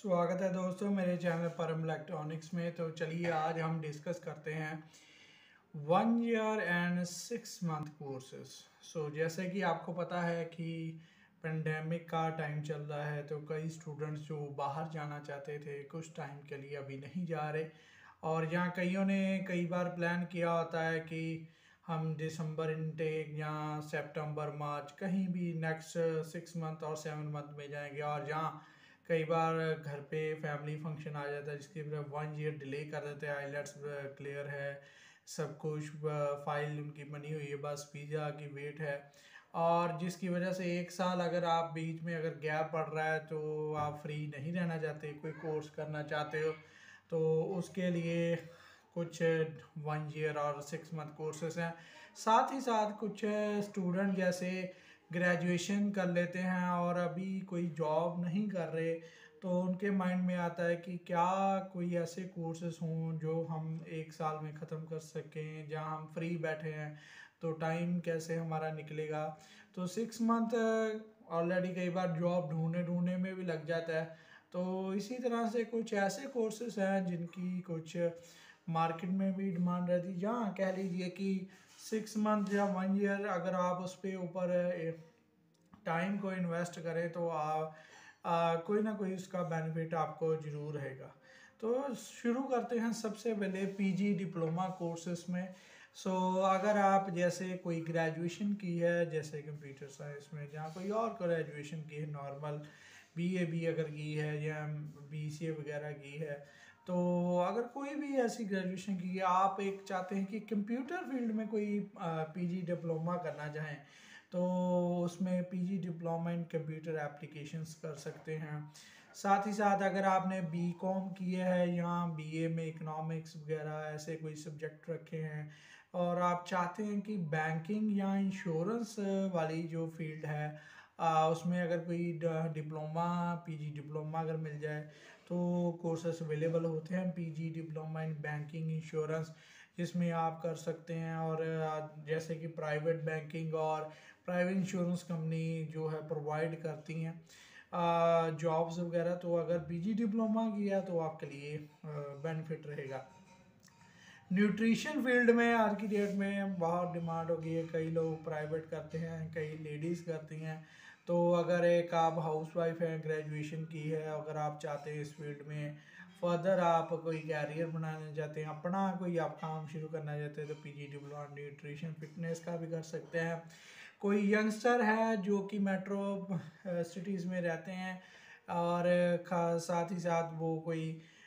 स्वागत है दोस्तों मेरे चैनल परम इलेक्ट्रॉनिक्स में। तो चलिए आज हम डिस्कस करते हैं 1 ईयर एंड 6 मंथ कोर्सेस। जैसे कि आपको पता है कि पेंडेमिक का टाइम चल रहा है, तो कई स्टूडेंट्स जो बाहर जाना चाहते थे कुछ टाइम के लिए अभी नहीं जा रहे। और जहाँ कईयों ने कई बार प्लान किया होता है कि हम दिसंबर इनटेक या सितंबर मार्च कहीं भी नेक्स्ट 6 मंथ और 7 मंथ में जाएंगे, और जहाँ कई बार घर पे फैमिली फंक्शन आ जाता है जिसकी वजह 1 ईयर डिले कर देते हैं। आइलेट्स क्लियर है, सब कुछ फाइल उनकी बनी हुई है, बस वीज़ा की वेट है। और जिसकी वजह से 1 साल अगर आप बीच में अगर गैप पड़ रहा है तो आप फ्री नहीं रहना चाहते, कोई कोर्स करना चाहते हो, तो उसके लिए कुछ 1 ईयर और 6 मंथ कोर्सेस हैं। साथ ही साथ कुछ स्टूडेंट जैसे ग्रेजुएशन कर लेते हैं और अभी कोई जॉब नहीं कर रहे, तो उनके माइंड में आता है कि क्या कोई ऐसे कोर्सेज हों जो हम 1 साल में ख़त्म कर सकें, जहां हम फ्री बैठे हैं तो टाइम कैसे हमारा निकलेगा। तो 6 मंथ ऑलरेडी कई बार जॉब ढूंढने ढूंढने में भी लग जाता है। तो इसी तरह से कुछ ऐसे कोर्सेज हैं जिनकी कुछ मार्केट में भी डिमांड रहती है, जहाँ कह लीजिए कि 6 मंथ या 1 ईयर अगर आप उस पर ऊपर टाइम को इन्वेस्ट करें तो कोई ना कोई उसका बेनिफिट आपको जरूर रहेगा। तो शुरू करते हैं सबसे पहले पीजी डिप्लोमा कोर्सेस में। अगर आप जैसे कोई ग्रेजुएशन की है जैसे कंप्यूटर साइंस में, जहाँ कोई और ग्रेजुएशन की है नॉर्मल बीए भी अगर की है या बीसीए वगैरह की है, तो अगर कोई भी ऐसी ग्रेजुएशन की है, आप एक चाहते हैं कि कंप्यूटर फील्ड में कोई पीजी डिप्लोमा करना चाहें, तो उसमें PG diploma in computer applications कर सकते हैं। साथ ही साथ अगर आपने बीकॉम किया है या बीए में इकोनॉमिक्स वगैरह ऐसे कोई सब्जेक्ट रखे हैं और आप चाहते हैं कि बैंकिंग या इंश्योरेंस वाली जो फील्ड है उसमें अगर कोई डिप्लोमा पीजी डिप्लोमा अगर मिल जाए, तो कोर्सेस अवेलेबल होते हैं PG diploma in banking insurance, जिसमें आप कर सकते हैं। और जैसे कि प्राइवेट बैंकिंग और प्राइवेट इंश्योरेंस कंपनी जो है प्रोवाइड करती हैं जॉब्स वगैरह, तो अगर पीजी डिप्लोमा किया तो आपके लिए बेनिफिट रहेगा। न्यूट्रिशन फील्ड में आज की डेट में बहुत डिमांड हो गई है, कई लोग प्राइवेट करते हैं, कई लेडीज़ करती हैं। तो अगर एक आप हाउस वाइफ हैं, ग्रेजुएशन की है, अगर आप चाहते हैं इस फील्ड में फर्दर आप कोई कैरियर बनाना चाहते हैं, अपना कोई आप काम शुरू करना चाहते हैं, तो पीजी डिप्लोमा न्यूट्रिशन फिटनेस का भी कर सकते हैं। कोई यंगस्टर है जो कि मेट्रो सिटीज़ में रहते हैं और साथ ही साथ वो कोई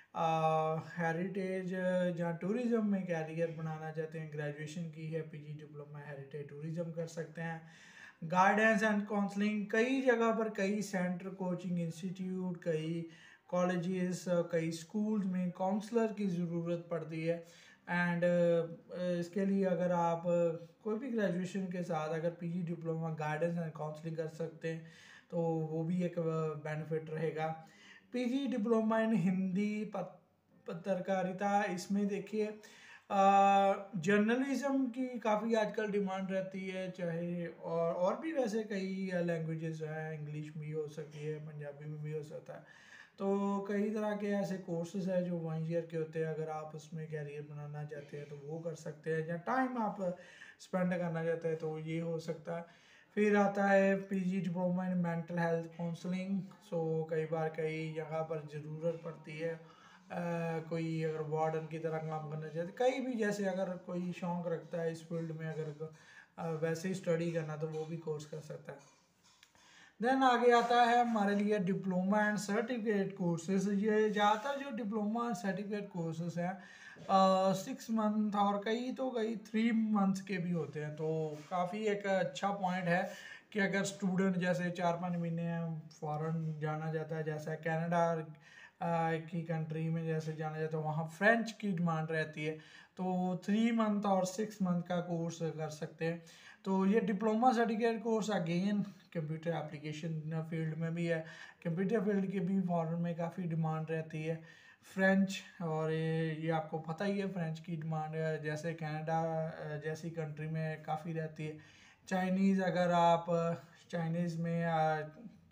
हेरिटेज या टूरिज़्म में कैरियर बनाना चाहते हैं, ग्रेजुएशन की है, पीजी डिप्लोमा हेरिटेज टूरिज़्म कर सकते हैं। गाइडेंस एंड काउंसलिंग, कई जगह पर कई सेंटर कोचिंग इंस्टीट्यूट, कई कॉलेजेस, कई स्कूल्स में काउंसलर की ज़रूरत पड़ती है। एंड इसके लिए अगर आप कोई भी ग्रेजुएशन के साथ अगर PG diploma guidance and counselling कर सकते हैं, तो वो भी एक बेनिफिट रहेगा। पीजी डिप्लोमा इन हिंदी पत्रकारिता, इसमें देखिए जर्नलिज्म की काफ़ी आजकल डिमांड रहती है, चाहे और भी वैसे कई लैंग्वेजेस हैं, इंग्लिश भी हो सकती है, पंजाबी में भी हो सकता है। तो कई तरह के ऐसे कोर्सेज हैं जो 1 ईयर के होते हैं, अगर आप उसमें कैरियर बनाना चाहते हैं तो वो कर सकते हैं, या टाइम आप स्पेंड करना चाहते हैं तो ये हो सकता है। फिर आता है PG diploma in mental health counselling. कई बार कई जगह पर ज़रूरत पड़ती है कोई अगर वार्डन की तरह काम करना चाहते, कई भी जैसे अगर कोई शौक़ रखता है इस फील्ड में अगर वैसे ही स्टडी करना, तो वो भी कोर्स कर सकता है। देन आगे आता है हमारे लिए डिप्लोमा एंड सर्टिफिकेट कोर्सेज। ये ज़्यादातर जो डिप्लोमा एंड सर्टिफिकेट कोर्सेज हैं 6 मंथ और कई 3 मंथ के भी होते हैं। तो काफ़ी एक अच्छा पॉइंट है कि अगर स्टूडेंट जैसे 4-5 महीने फॉरेन जाना चाहता है, जैसा कनाडा की कंट्री में जैसे जाना जाता है, वहाँ फ्रेंच की डिमांड रहती है, तो 3 मंथ और 6 मंथ का कोर्स कर सकते हैं। तो ये diploma certificate course again computer application field में भी है, कंप्यूटर फील्ड की भी फॉरेन में काफ़ी डिमांड रहती है। फ्रेंच, और ये आपको पता ही है फ्रेंच की डिमांड जैसे कनाडा जैसी कंट्री में काफ़ी रहती है। चाइनीज़, अगर आप चाइनीज़ में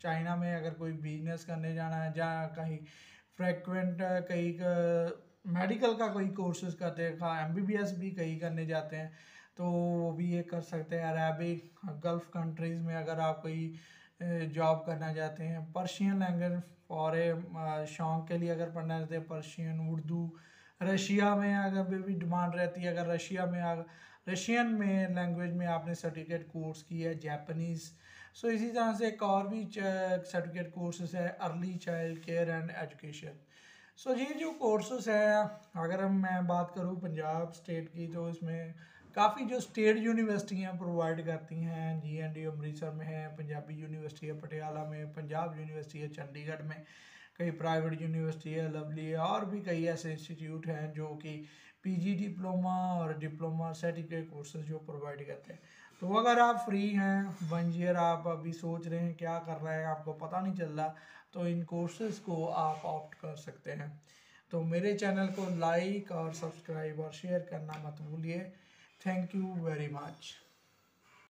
चाइना में अगर कोई बिजनेस करने जाना है, जहाँ कहीं फ्रिक्वेंट कहीं मेडिकल का कोई कोर्सेज करते हैं, MBBS भी कहीं करने जाते हैं, तो वो भी ये कर सकते हैं। अरबिक गल्फ़ कंट्रीज़ में अगर आप कोई जॉब करना चाहते हैं, पर्शियन लैंग्वेज फॉर शौक के लिए अगर पढ़ना चाहते हैं, पर्शियन, उर्दू, रशिया में अगर भी डिमांड रहती है, अगर रशियन में लैंग्वेज में आपने सर्टिफिकेट कोर्स किया है, जापानीज़। सो इसी तरह से एक और भी सर्टिफिकेट कोर्सेज है, early child care and education. So ये जो कोर्सेज है, अगर मैं बात करूँ पंजाब स्टेट की, तो इसमें काफ़ी जो स्टेट यूनिवर्सिटियाँ प्रोवाइड करती हैं, GNDU अमृतसर में है, पंजाबी यूनिवर्सिटी है पटियाला में, पंजाब यूनिवर्सिटी है चंडीगढ़ में, कई प्राइवेट यूनिवर्सिटी है, लवली है, और भी कई ऐसे इंस्टीट्यूट हैं जो कि PG डिप्लोमा और डिप्लोमा सर्टिफिकेट कोर्सेज जो प्रोवाइड करते हैं। तो अगर आप फ्री हैं, 1 ईयर आप अभी सोच रहे हैं क्या कर रहे हैं, आपको पता नहीं चल रहा, तो इन कोर्सेज को आप ऑप्ट कर सकते हैं। तो मेरे चैनल को लाइक और सब्सक्राइब और शेयर करना मत भूलिए। Thank you very much.